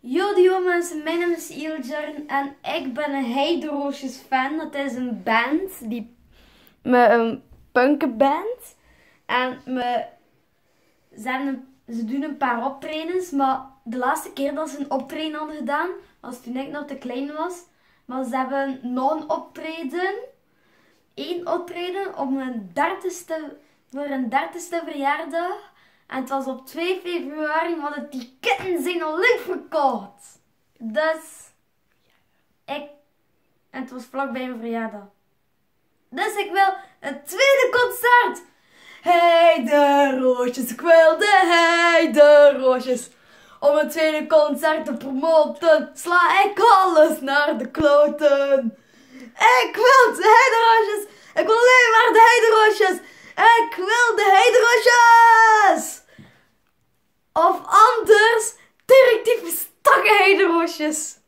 Yo mensen, mijn naam is Iljarn en ik ben een Heideroosjes fan. Dat is een band, een punkband. En ze doen een paar optredens, maar de laatste keer dat ze een optreden hadden gedaan, was toen ik nog te klein was. Maar ze hebben nog een optreden, één optreden voor een 30ste verjaardag. En het was op 2 februari, want de ticketten zijn al lang verkocht. Dus, en het was vlakbij mijn verjaardag. Dus ik wil een tweede concert. Heideroosjes, ik wil de Heideroosjes. Om een tweede concert te promoten, sla ik alles naar de kloten. Ik wil de Heideroosjes. Ik wil alleen maar de Heideroosjes. Ik wil de Heideroosjes. Of anders, directief stakke Heideroosjes.